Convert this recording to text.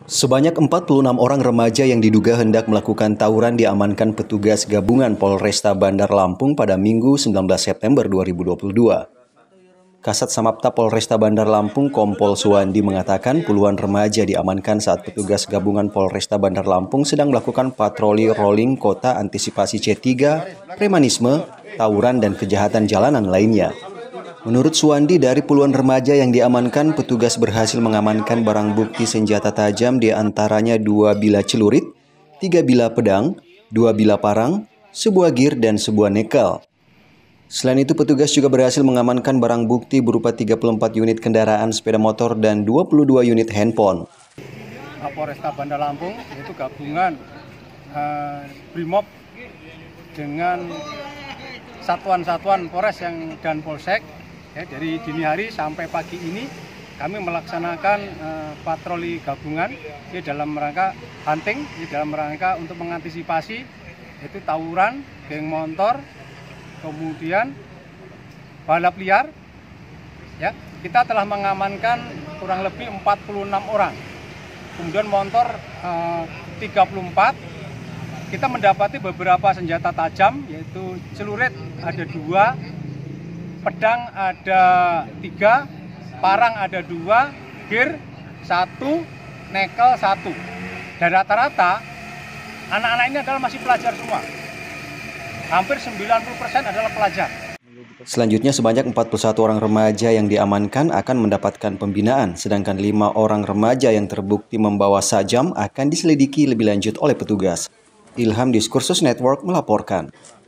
Sebanyak 46 orang remaja yang diduga hendak melakukan tawuran diamankan petugas gabungan Polresta Bandar Lampung pada Minggu 19 September 2022. Kasat Samapta Polresta Bandar Lampung Kompol Suwandi mengatakan puluhan remaja diamankan saat petugas gabungan Polresta Bandar Lampung sedang melakukan patroli rolling kota antisipasi C3, premanisme, tawuran dan kejahatan jalanan lainnya. Menurut Suwandi, dari puluhan remaja yang diamankan, petugas berhasil mengamankan barang bukti senjata tajam, di antaranya 2 bilah celurit, 3 bilah pedang, 2 bilah parang, sebuah gir, dan sebuah nekel. Selain itu, petugas juga berhasil mengamankan barang bukti berupa 34 unit kendaraan sepeda motor dan 22 unit handphone. Polresta Bandar Lampung itu gabungan Brimob dengan satuan-satuan Polres dan Polsek. Ya, dari dini hari sampai pagi ini kami melaksanakan patroli gabungan dalam rangka hunting, dalam rangka untuk mengantisipasi itu tawuran, geng motor, kemudian balap liar. Ya, kita telah mengamankan kurang lebih 46 orang. Kemudian motor 34. Kita mendapati beberapa senjata tajam, yaitu celurit ada 2, pedang ada 3, parang ada 2, gir 1, nekel 1. Dan rata-rata anak-anak ini adalah masih pelajar semua. Hampir 90% adalah pelajar. Selanjutnya sebanyak 41 orang remaja yang diamankan akan mendapatkan pembinaan, sedangkan 5 orang remaja yang terbukti membawa sajam akan diselidiki lebih lanjut oleh petugas. Ilham Diskursus Network melaporkan.